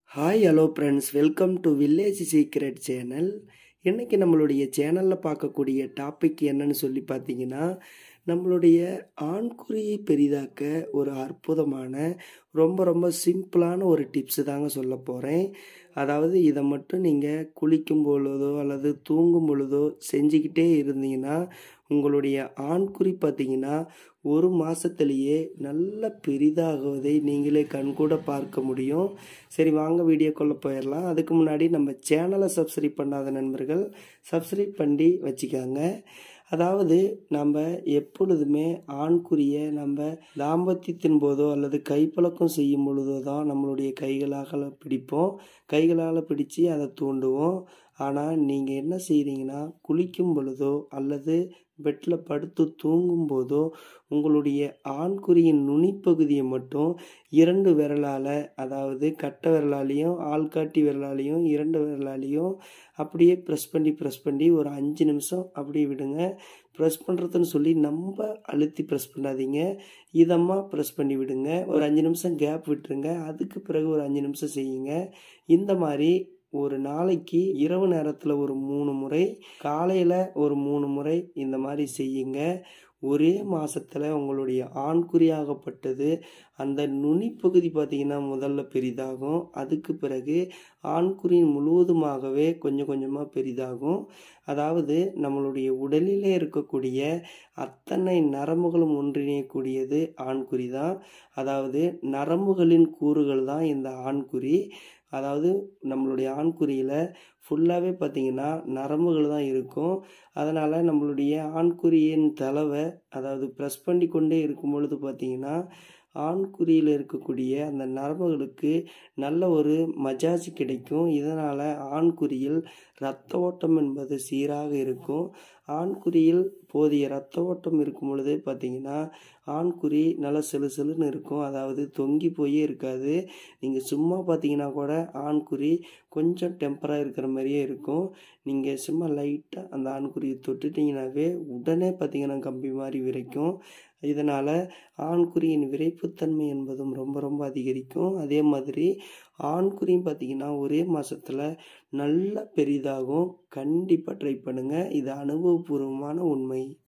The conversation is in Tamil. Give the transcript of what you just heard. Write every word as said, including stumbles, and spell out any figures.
Hi hello friends, welcome to village secret channel. இன்றைக்கி நம்மளுடைய சேனலில் பார்க்கக்கூடிய டாபிக் என்னன்னு சொல்லி பார்த்தீங்கன்னா, நம்மளுடைய ஆண்குறியை பெரிதாக்க ஒரு அற்புதமான ரொம்ப ரொம்ப சிம்பிளான ஒரு டிப்ஸு தாங்க சொல்ல போகிறேன். அதாவது இதை மட்டும் நீங்கள் குளிக்கும் பொழுதோ அல்லது தூங்கும் பொழுதோ செஞ்சுக்கிட்டே இருந்தீங்கன்னா உங்களுடைய ஆண்குறி பார்த்தீங்கன்னா ஒரு மாதத்துலேயே நல்ல பெரிதாகுவதை நீங்களே கண்கூட பார்க்க முடியும். சரி, வாங்க வீடியோக்குள்ளே போயிடலாம். அதுக்கு முன்னாடி நம்ம சேனலை சப்ஸ்கிரைப் பண்ணாத நண்பர்கள் சப்ஸ்கிரைப் பண்ணி வச்சுக்காங்க. அதாவது நம்ம எப்பொழுதுமே ஆண்குறியை நம்ம தாம்பத்தியத்தின் போதோ அல்லது கைப்பழக்கம் செய்யும் பொழுதோ தான் நம்மளுடைய கைகளால் பிடிப்போம். கைகளால் பிடிச்சி அதை தூண்டுவோம். ஆனால் நீங்கள் என்ன செய்கிறீங்கன்னா, குளிக்கும் பொழுதோ அல்லது பெட்டில் படுத்து தூங்கும் போதோ உங்களுடைய ஆண்குறியின் நுனிப்பகுதியை மட்டும் இரண்டு விரலால், அதாவது கட்டை விரலாலையும் ஆள்காட்டி விரலாலையும் இரண்டு விரலாலையும் அப்படியே ப்ரெஸ் பண்ணி ப்ரெஸ் பண்ணி ஒரு அஞ்சு நிமிஷம் அப்படியே விடுங்க. ப்ரெஸ் பண்ணுறதுன்னு சொல்லி நம்ம அழுத்தி ப்ரெஸ் பண்ணாதீங்க, இதமாக ப்ரெஸ் பண்ணி விடுங்க. ஒரு அஞ்சு நிமிஷம் கேப் விட்டுருங்க. அதுக்கு பிறகு ஒரு அஞ்சு நிமிஷம் செய்யுங்க. இந்த மாதிரி ஒரு நாளைக்கு இரவு நேரத்தில் ஒரு மூணு முறை, காலையில் ஒரு மூணு முறை இந்த மாதிரி செய்யுங்க. ஒரே மாதத்தில் உங்களுடைய ஆண்குறியாகப்பட்டது அந்த நுனிப்பகுதி பார்த்திங்கன்னா முதல்ல பெரிதாகும். அதுக்கு பிறகு ஆண்குறி முழுவதுமாகவே கொஞ்சம் கொஞ்சமாக பெரிதாகும். அதாவது நம்மளுடைய உடலிலே இருக்கக்கூடிய அத்தனை நரம்புகளும் ஒன்றிணையக்கூடியது ஆண்குறி தான். அதாவது நரம்புகளின் கூறுகள் தான் இந்த ஆண்குறி. அதாவது நம்மளுடைய ஆண்குறியில் ஃபுல்லாகவே பார்த்திங்கன்னா நரம்புகள் தான் இருக்கும். அதனால் நம்மளுடைய ஆண்குறியின் தளவை அதாவது ப்ரெஸ் பண்ணி கொண்டே இருக்கும் பொழுது பார்த்திங்கன்னா ஆண்குறியில் இருக்கக்கூடிய அந்த நரம்புகளுக்கு நல்ல ஒரு மஜாஜ் கிடைக்கும். இதனால் ஆண்குறியில் இரத்த ஓட்டம் என்பது சீராக இருக்கும். ஆண்குறியில் போதிய இரத்த ஓட்டம் இருக்கும் பொழுது பார்த்திங்கன்னா ஆண்குறி நல்லா செலு செலுன்னு இருக்கும். அதாவது தொங்கி போயே இருக்காது. நீங்கள் சும்மா பார்த்தீங்கன்னா கூட ஆண்குறி கொஞ்சம் டெம்பராக இருக்கிற மாதிரியே இருக்கும். நீங்கள் சும்மா லைட்டாக அந்த ஆண்குறியை தொட்டுட்டிங்கனாவே உடனே பார்த்திங்கன்னா கம்பி மாதிரி விரைக்கும். இதனால் ஆண்குறியின் விரைப்புத்தன்மை என்பதும் ரொம்ப ரொம்ப அதிகரிக்கும். அதே மாதிரி ஆண்குறியும் பார்த்திங்கன்னா ஒரே மாதத்தில் நல்லா பெரிதாகும். கண்டிப்பாக ட்ரை பண்ணுங்கள். இது அனுபவபூர்வமான உண்மை.